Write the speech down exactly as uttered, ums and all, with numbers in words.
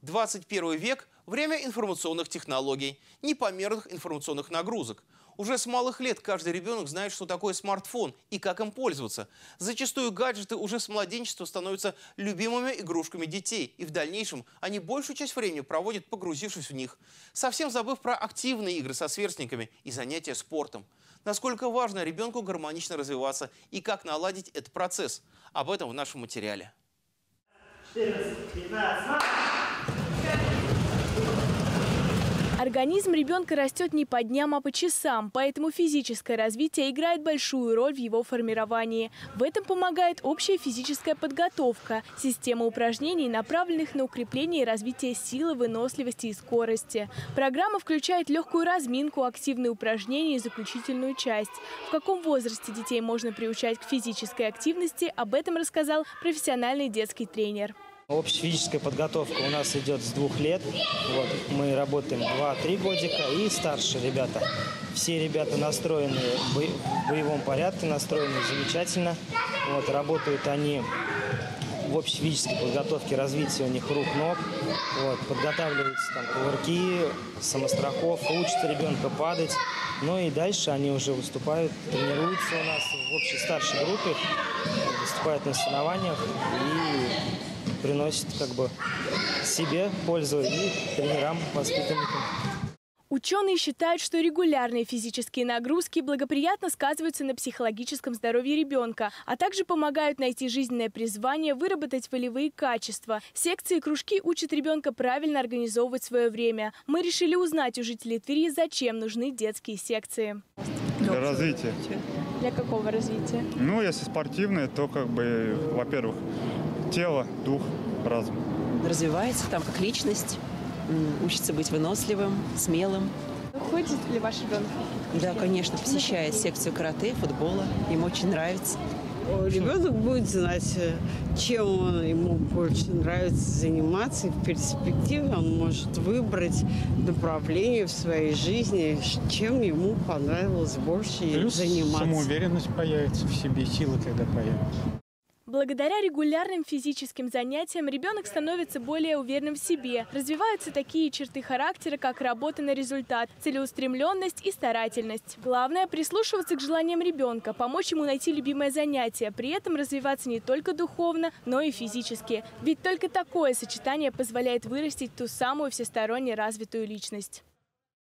двадцать первый век – время информационных технологий, непомерных информационных нагрузок. Уже с малых лет каждый ребенок знает, что такое смартфон и как им пользоваться. Зачастую гаджеты уже с младенчества становятся любимыми игрушками детей. И в дальнейшем они большую часть времени проводят, погрузившись в них, совсем забыв про активные игры со сверстниками и занятия спортом. Насколько важно ребенку гармонично развиваться и как наладить этот процесс. Об этом в нашем материале. четырнадцать, пятнадцать, Организм ребенка растет не по дням, а по часам, поэтому физическое развитие играет большую роль в его формировании. В этом помогает общая физическая подготовка, система упражнений, направленных на укрепление и развитие силы, выносливости и скорости. Программа включает легкую разминку, активные упражнения и заключительную часть. В каком возрасте детей можно приучать к физической активности, об этом рассказал профессиональный детский тренер. Общая физическая подготовка у нас идет с двух лет. Вот, мы работаем два-три годика и старше ребята. Все ребята настроены в боевом порядке, настроены замечательно. Вот, работают они в общей физической подготовке, развитие у них рук, ног. Вот, подготавливаются там кувырки, самостраховка, учат ребенка падать. Ну и дальше они уже выступают, тренируются у нас в общей старшей группе, выступают на соревнованиях и приносит как бы себе пользу и тренерам, воспитанникам. Ученые считают, что регулярные физические нагрузки благоприятно сказываются на психологическом здоровье ребенка, а также помогают найти жизненное призвание, выработать волевые качества. Секции и кружки учат ребенка правильно организовывать свое время. Мы решили узнать у жителей Твери, зачем нужны детские секции. Для развития. Для какого развития? Ну, если спортивное, то как бы, во-первых, тело, дух, разум. Развивается там как личность, учится быть выносливым, смелым. Ходит ли ваш ребенок? Да, конечно, посещает секцию карате, футбола. Им очень нравится. Ребенок будет знать, чем он, ему больше нравится заниматься. И в перспективе он может выбрать направление в своей жизни, чем ему понравилось больше Плюс заниматься. Самоуверенность появится в себе, сила когда появится. Благодаря регулярным физическим занятиям ребенок становится более уверенным в себе. Развиваются такие черты характера, как работа на результат, целеустремленность и старательность. Главное – прислушиваться к желаниям ребенка, помочь ему найти любимое занятие, при этом развиваться не только духовно, но и физически. Ведь только такое сочетание позволяет вырастить ту самую всесторонне развитую личность.